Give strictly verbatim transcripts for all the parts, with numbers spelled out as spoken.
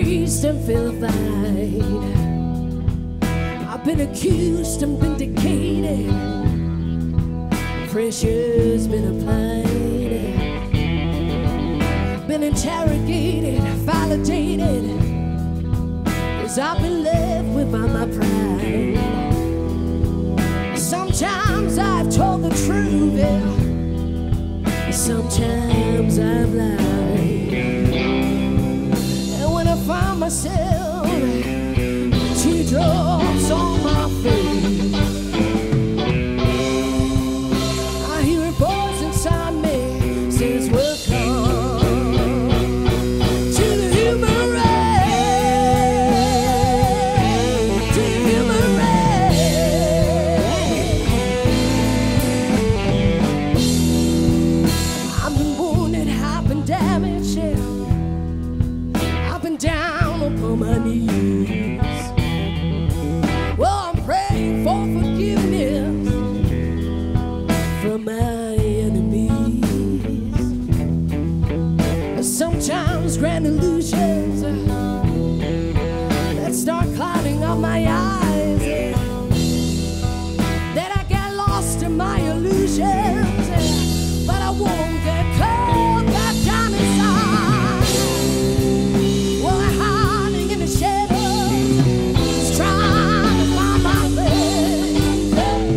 praised and vilified. I've been accused and vindicated. Pressure's been applied. Been interrogated, validated, as I've been left without my pride. Sometimes I've told the truth, yeah. Sometimes I've lied. And when I find myself teardrops on my face, I hear a voice inside me says, welcome to the human race, to the human race. I've been wounded, I've been damaged, yeah. I've been down upon my knees. Well, I'm praying for forgiveness from my enemies. Sometimes grand illusions uh, that start clouding up my eyes, yeah. That I get lost in my illusions, yeah. But I won't get caught back down inside. Well, I'm hiding in the shadows, just trying to find my place.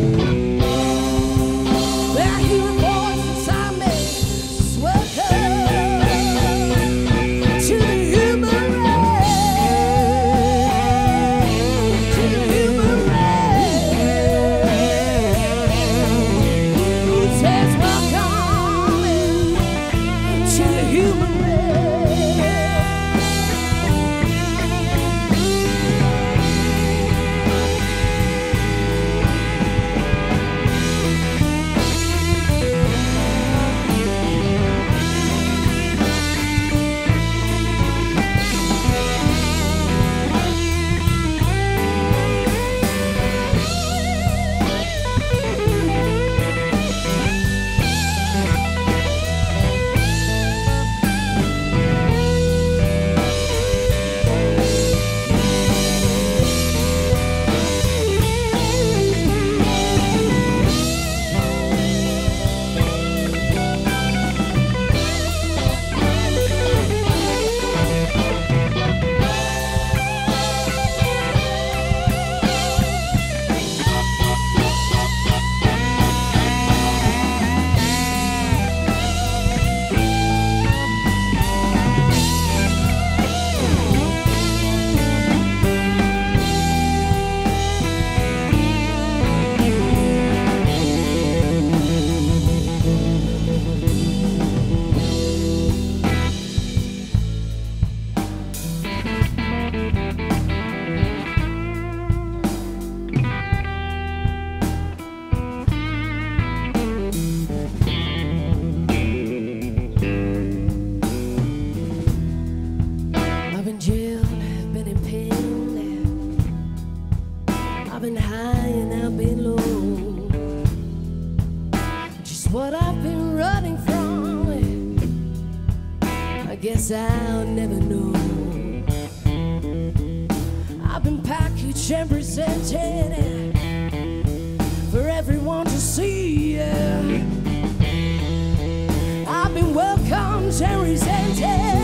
But I hear a voice inside me says, welcome to the human race, to the human race. Who says welcome to the human race? I've been jailed, I've been in pain, I've been high and I've been low. Just what I've been running from, I guess I'll never know. I've been packaged and presented for everyone to see, yeah. I've been welcomed and resented.